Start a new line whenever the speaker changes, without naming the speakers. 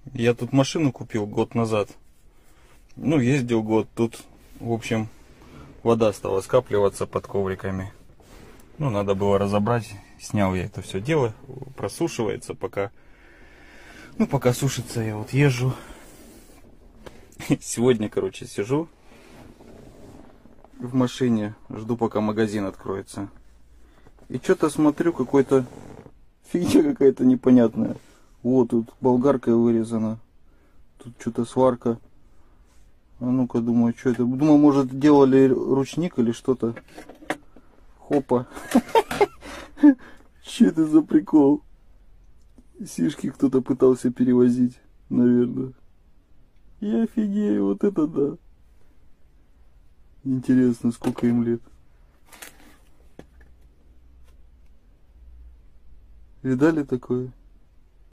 Я тут машину купил год назад. Ну, ездил год. Тут, в общем, вода стала скапливаться под ковриками. Ну, надо было разобрать. Снял я это все дело. Просушивается пока. Ну, пока сушится, я вот езжу. Сегодня, короче, сижу в машине. Жду, пока магазин откроется. И что-то смотрю, какой-то фигня какая-то непонятная. Вот, тут болгаркой вырезано. Тут что-то сварка. А ну-ка, думаю, что это? Думаю, может, делали ручник или что-то. Хопа. Что это за прикол? Сишки кто-то пытался перевозить, наверное. Я офигею, вот это да. Интересно, сколько им лет. Видали такое?